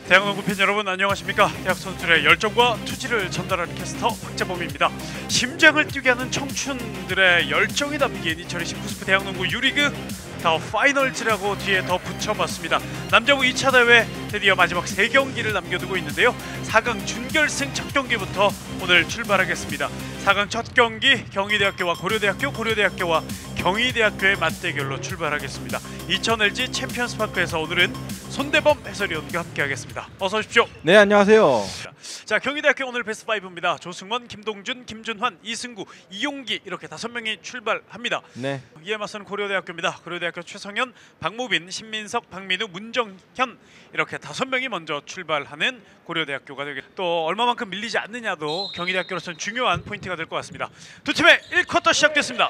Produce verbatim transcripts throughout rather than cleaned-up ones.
대학농구 팬 여러분 안녕하십니까? 대학 선수들의 열정과 투지를 전달하는 캐스터 박재범입니다. 심장을 뛰게 하는 청춘들의 열정이 담긴 이천이십구 스프 대학농구 유리그 더 파이널즈라고 뒤에 더 붙여봤습니다. 남자부 이 차 대회 드디어 마지막 세 경기를 남겨두고 있는데요. 사 강 준결승 첫 경기부터 오늘 출발하겠습니다. 사 강 첫 경기 경희대학교와 고려대학교, 고려대학교와 경희대학교의 맞대결로 출발하겠습니다. 이천 엘지 챔피언스파크에서 오늘은 손대범 해설위원과 함께하겠습니다. 어서 오십시오. 네, 안녕하세요. 자, 경희대학교 오늘 베스트 오입니다. 조승원, 김동준, 김준환, 이승구, 이용기 이렇게 다섯 명이 출발합니다. 네. 이에 맞서는 고려대학교입니다. 고려대학교 최성현, 박무빈, 신민석, 박민우, 문정현 이렇게 다섯 명이 먼저 출발하는 고려대학교가 되겠. 또 얼마만큼 밀리지 않느냐도 경희대학교로서는 중요한 포인트가 될 것 같습니다. 두 팀의 일 쿼터 시작됐습니다.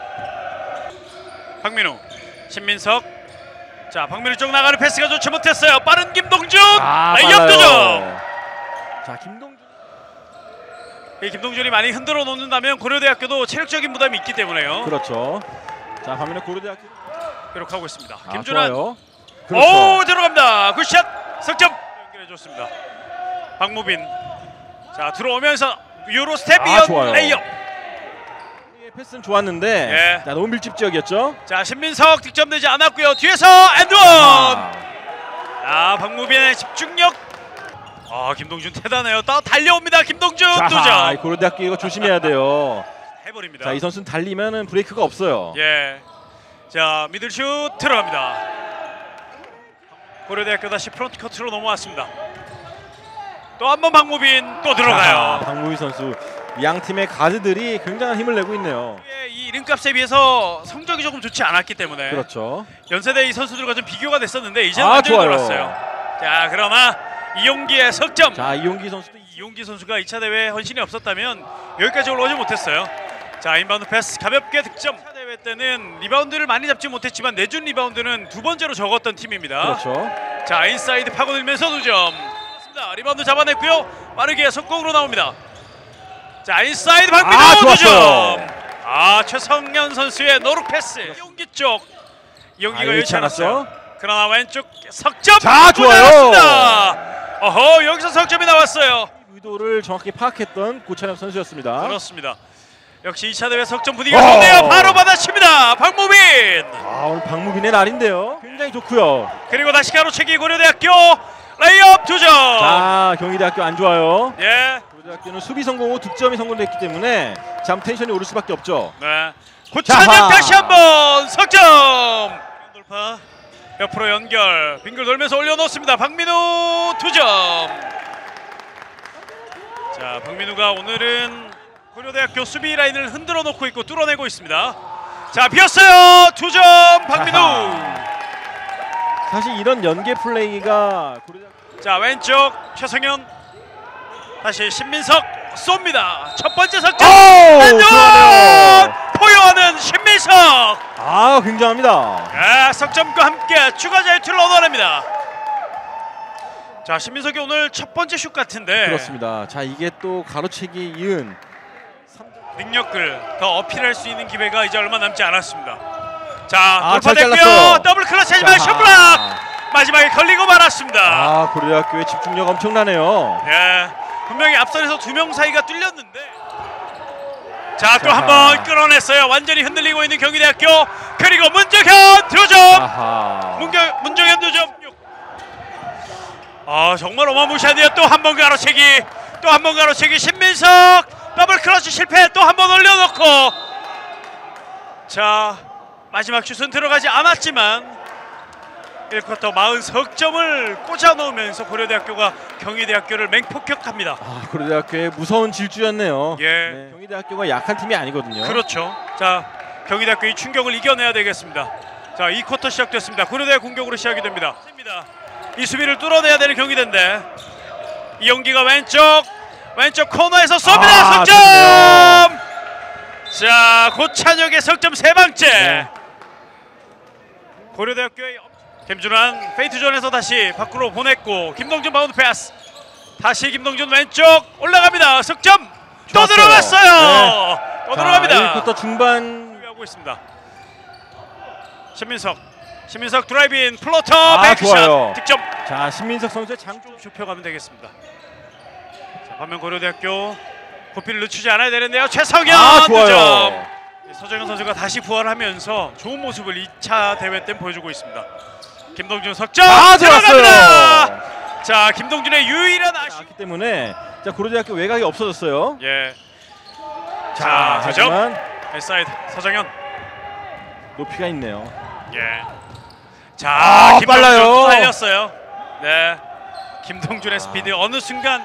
박민우, 신민석. 자, 박민우 쪽 나가는 패스가 좋지 못했어요. 빠른 김동준. 아, 레이업 득점. 자, 김동준. 이 김동준이 많이 흔들어 놓는다면 고려대학교도 체력적인 부담이 있기 때문에요. 그렇죠. 자, 반면에 고려대학교 기록하고 있습니다. 아, 김준환. 좋아요. 오, 그렇죠. 들어갑니다. 굿샷. 석점. 연결해 줬습니다. 박무빈. 자, 들어오면서 유로 스텝 이어 좋아요. 레이업. 패스는 좋았는데 예. 자, 너무 밀집 지역이었죠. 자, 신민석 득점되지 않았고요. 뒤에서 앤드원. 아, 아, 박무빈의 집중력. 아, 김동준 대단해요. 또 달려옵니다. 김동준 자, 도전. 고려대학교 이거 조심해야 돼요. 해버립니다. 자, 이 선수는 달리면은 브레이크가 없어요. 예. 자, 미들슛 들어갑니다. 고려대학교 다시 프론트 커트로 넘어왔습니다. 또 한 번 박무빈 또 들어가요. 자, 박무빈 선수 양 팀의 가드들이 굉장한 힘을 내고 있네요. 이 이름값에 비해서 성적이 조금 좋지 않았기 때문에 그렇죠. 연세대 이 선수들과 좀 비교가 됐었는데 이제는 아, 완전히 좋아요. 돌았어요. 자, 그러나 이용기의 석점. 자, 이용기 선수도 이용기 선수가 이 차 대회에 헌신이 없었다면 여기까지 올라오지 못했어요. 자, 인바운드 패스 가볍게 득점. 이 차 대회 때는 리바운드를 많이 잡지 못했지만 내준 리바운드는 두 번째로 적었던 팀입니다. 그렇죠. 자, 인사이드 파고들면서 두 점. 리바운드 잡아냈고요. 빠르게 속공으로 나옵니다. 자, 인사이드 박민우 아, 두 좋았어요. 점. 아, 최성현 선수의 노루 패스. 이용기 쪽. 이용기가 아, 여의치 않았어요. 않았어요. 그러나 왼쪽 석점. 자, 좋아요. 나왔습니다. 어허, 여기서 석점이 나왔어요. 의도를 정확히 파악했던 고찬엽 선수였습니다. 그렇습니다. 역시 이 차 대회 석점 분위기가 좋네요. 바로 받아칩니다. 박무빈. 아, 오늘 박무빈의 날인데요. 굉장히 좋고요. 그리고 다시 가로채기 고려대학교 레이업 두 점. 자, 경희대학교 안 좋아요. 예. 고려대학교는 수비 성공 후 득점이 성공됐기 때문에 참 텐션이 오를 수밖에 없죠. 네. 고찬혁 다시 한번 석점. 돌파. 옆으로 연결. 빙글 돌면서 올려놓습니다. 박민우 두 점. 자, 박민우가 오늘은 고려대학교 수비 라인을 흔들어 놓고 있고 뚫어내고 있습니다. 자, 비었어요. 두 점 박민우. 아하. 사실 이런 연계 플레이가 고려대학교... 자, 왼쪽 최성현. 다시 신민석 쏩니다. 첫 번째 석점. 앤드원 포효하는 신민석. 아, 굉장합니다. 아, 석점과 함께 추가 자유투를 얻어냅니다. 자, 신민석이 오늘 첫 번째 슛 같은데. 그렇습니다. 자, 이게 또 가로채기 이은 능력을 더 어필할 수 있는 기회가 이제 얼마 남지 않았습니다. 자, 아, 돌파됐고요. 더블 클러치 하지만 슛블락. 마지막에 걸리고 말았습니다. 아, 고려대학교의 집중력 엄청나네요. 예, 분명히 앞선에서 두 명 사이가 뚫렸는데. 자, 또 한 번 끌어냈어요. 완전히 흔들리고 있는 경희대학교. 그리고 문정현 두 점. 문경, 문정현 두 점. 아, 정말 어마무시하네요. 또 한 번 가로채기. 또 한 번 가로채기. 신민석 더블 클러치 실패. 또 한 번 올려놓고. 자, 마지막 슛은 들어가지 않았지만 일 쿼터 사십 석점을 꽂아 넣으면서 고려대학교가 경희대학교를 맹폭격합니다. 아, 고려대학교의 무서운 질주였네요. 예. 네, 경희대학교가 약한 팀이 아니거든요. 그렇죠. 자, 경희대학교 이 충격을 이겨내야 되겠습니다. 자, 이 쿼터 시작됐습니다. 고려대 공격으로 시작이 됩니다. 이 수비를 뚫어내야 되는 경희대인데 이용기가 왼쪽 왼쪽 코너에서 쏩니다. 아, 석점. 좋네요. 자, 고찬혁의 석점 세 번째. 네. 고려대학교의 김준환 페이트존에서 다시 밖으로 보냈고 김동준 바운드 패스. 다시 김동준 왼쪽 올라갑니다. 석점 또 좋았어요. 들어갔어요. 네. 또 들어갑니다. 일 쿼터 중반 하고 있습니다. 신민석 신민석 드라이브인 플로터 아, 백샷 좋아요. 득점. 자, 신민석 선수의 장 좀 좁혀가면 되겠습니다. 자, 반면 고려대학교 고삐를 늦추지 않아야 되는데요. 최성현 아, 좋아요. 득점. 서정현 선수가 다시 부활하면서 좋은 모습을 이 차 대회 때 보여주고 있습니다. 김동준 석점 아, 들어갑니다. 들어갔어요. 자, 김동준의 유일한 아쉬움. 나왔기 때문에 자, 고려대학교 외곽이 없어졌어요. 예. 자, 자, 득점. 하지만 헬사이드 서정현. 높이가 있네요. 예. 자, 아, 김동준 빨라요. 달렸어요. 네. 김동준의 스피드 어느 순간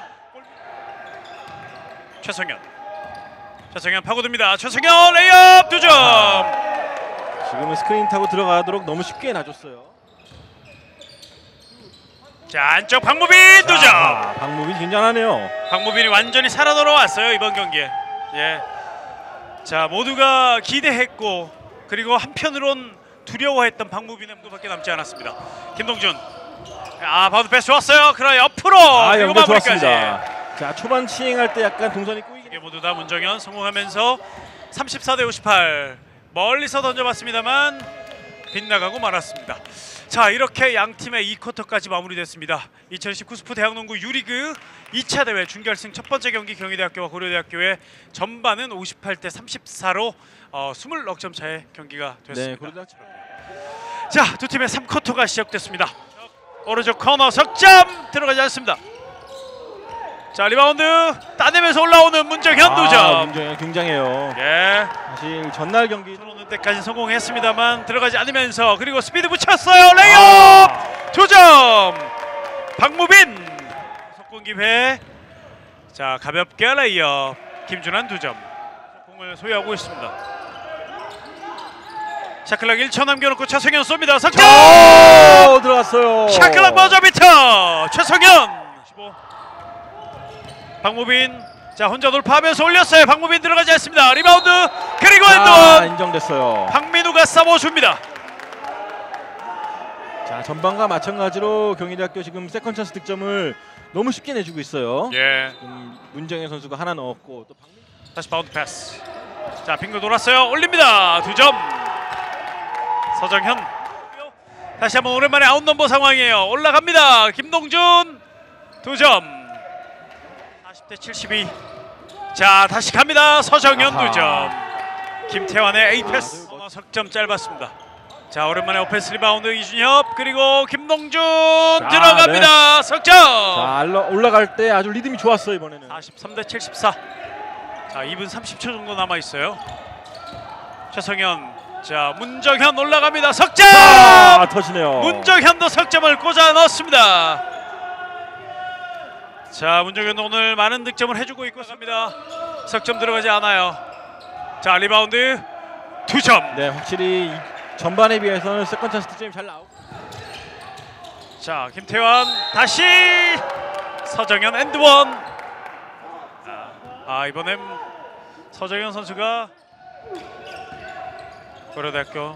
최성현. 최성현 파고듭니다. 최성현 레이업 두 점. 지금은 스크린 타고 들어가도록 너무 쉽게 놔줬어요. 자, 안쪽 박무빈 두 점. 자, 박무빈 긴장하네요. 박무빈이 완전히 살아 돌아왔어요 이번 경기에. 예. 자, 모두가 기대했고 그리고 한편으론 두려워했던 박무빈의 무도밖에 남지 않았습니다. 김동준. 아, 바운드 패스 좋았어요. 그러나 옆으로. 아, 그리고 연결 마무리까지. 좋았습니다. 자, 초반 시행할 때 약간 동선이 꼬이긴 이게 모두 다 문정현 성공하면서 삼십사 대 오십팔 멀리서 던져봤습니다만 빗나가고 말았습니다. 자, 이렇게 양 팀의 이 쿼터까지 마무리됐습니다. 이천십구 스포 대학농구 유리그 이 차 대회 준결승 첫 번째 경기 경희대학교와 고려대학교의 전반은 오십팔 대 삼십사로 어, 이십 넉 점 차의 경기가 됐습니다. 네, 고려대학교. 자, 두 팀의 삼 쿼터가 시작됐습니다. 오른쪽 코너 석점 들어가지 않습니다. 자, 리바운드 따내면서 올라오는 문정현 두 점. 아, 문정현 굉장해요. 예. 사실 전날 경기 들어오는 때까지 성공했습니다만 들어가지 않으면서 그리고 스피드 붙였어요. 레이업 아. 두 점. 박무빈 속공 기회. 자, 가볍게 레이업. 김준환 두 점. 속공을 소유하고 있습니다. 샤클락 일 초 남겨놓고 최성현 쏩니다. 석점. 오, 들어갔어요. 샤클락 버저비터 최성현. 십오. 박무빈. 자, 혼자 돌파하면서 올렸어요. 박무빈 들어가지 않습니다. 리바운드 그리고 아, 엔드원. 인정됐어요. 박민우가 싸워줍니다. 자, 전반과 마찬가지로 경희대학교 지금 세컨 찬스 득점을 너무 쉽게 내주고 있어요. 예. 음, 문정현 선수가 하나 넣었고 또 박민... 다시 바운드 패스. 자, 빙글 돌았어요. 올립니다. 두 점. 서정현. 다시 한번 오랜만에 아웃 넘버 상황이에요. 올라갑니다. 김동준 두 점. 사십 대 칠십이. 자, 다시 갑니다. 서정현 두 점. 김태환의 A 패스. 어, 석점 짧았습니다. 자, 오랜만에 오펜스 리바운드 이준협 그리고 김동준 자, 들어갑니다. 네. 석점. 자, 올라갈 때 아주 리듬이 좋았어요 이번에는. 사십삼 대 칠십사. 자, 이 분 삼십 초 정도 남아 있어요. 최성현. 자, 문정현 올라갑니다. 석점. 아, 터지네요. 문정현도 석점을 꽂아 넣었습니다. 자, 문정현도 오늘 많은 득점을 해주고 있습니다. 석점 들어가지 않아요. 자, 리바운드 두 점. 네, 확실히 전반에 비해서는 세컨 찬스 득점이 잘 나오고. 자, 김태환 다시 서정현 엔드원. 아, 아 이번엔 서정현 선수가 고려대학교.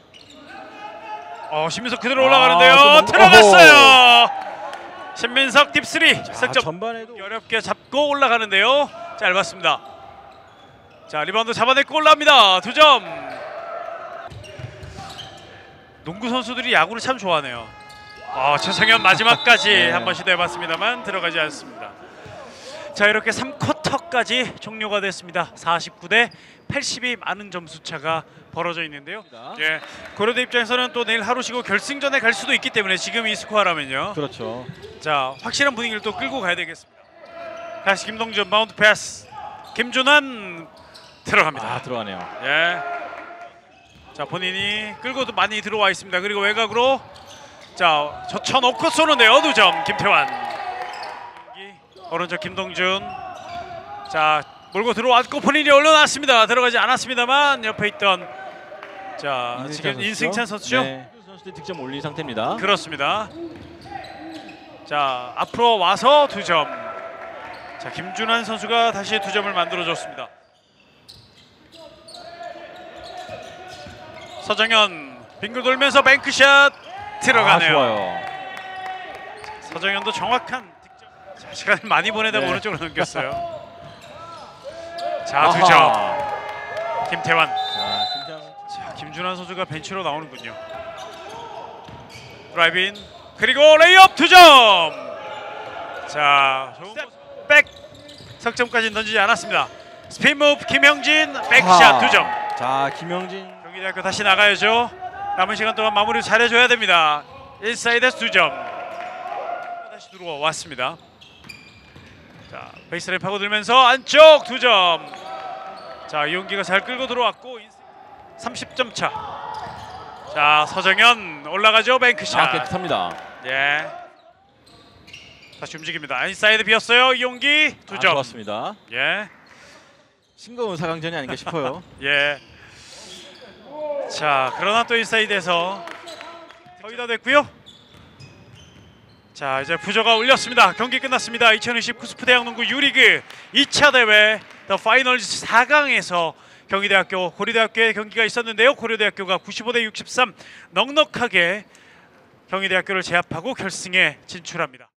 어, 신민석 그대로 올라가는데요. 아, 들어갔어요. 신민석 딥스리 석점. 전반에도 어렵게 잡고 올라가는데요. 짧았습니다. 자, 리바운드 잡아내고 올라옵니다. 두 점. 농구 선수들이 야구를 참 좋아하네요. 어, 최성현 마지막까지 네. 한번 시도해봤습니다만 들어가지 않습니다. 자, 이렇게 삼 쿼터까지 종료가 됐습니다. 사십구 대 팔십이 많은 점수 차가 벌어져 있는데요. 예, 고려대 입장에서는 또 내일 하루 쉬고 결승전에 갈 수도 있기 때문에 지금 이 스코어라면요. 그렇죠. 자, 확실한 분위기를 또 끌고 가야 되겠습니다. 다시 김동준 바운드 패스. 김준환 들어갑니다. 아, 들어가네요. 예. 자, 본인이 끌고도 많이 들어와 있습니다. 그리고 외곽으로 자, 젖혀놓고 쏘는데요. 두 점 김태환. 오른쪽 김동준. 자, 몰고 들어왔고 본인이 올려놨습니다. 들어가지 않았습니다만 옆에 있던 자 지금 인승찬 선수죠. 네. 선수들이 득점 올린 상태입니다. 그렇습니다. 자, 앞으로 와서 두 점. 자, 김준환 선수가 다시 두 점을 만들어줬습니다. 서정현 빙글 돌면서 뱅크샷 들어가네요. 아, 좋아요. 서정현도 정확한 득점. 자, 시간을 많이 보내다 네. 오른쪽으로 넘겼어요. 자, 두 점. 김태환. 자, 김태환. 자, 김준환 선수가 벤치로 나오는군요. 드라이브인 그리고 레이업 두 점. 자, 백 석점까지는 던지지 않았습니다. 스핀 무브 김영진 백샷 두 점. 자, 김영진 경기대학교 다시 나가야죠. 남은 시간 동안 마무리 잘해줘야 됩니다. 인사이드에서 두 점. 다시 들어왔습니다. 자, 베이스라인 파고들면서 안쪽 두 점. 자, 이용기가 잘 끌고 들어왔고 삼십 점 차. 자, 서정현 올라가죠. 뱅크샷. 아, 깨끗합니다. 예. 다시 움직입니다. 인사이드 비었어요. 이용기 두 점. 아, 좋았습니다. 예. 싱거운 사 강전이 아닌가 싶어요. 예. 자, 그러나 또 인사이드에서 거의 다 됐고요. 자, 이제 부저가 울렸습니다. 경기 끝났습니다. 이천이십 구스프 대학농구 유리그 이 차 대회 더 파이널즈 사 강에서 경희대학교 고려대학교의 경기가 있었는데요. 고려대학교가 구십오 대 육십삼 넉넉하게 경희대학교를 제압하고 결승에 진출합니다.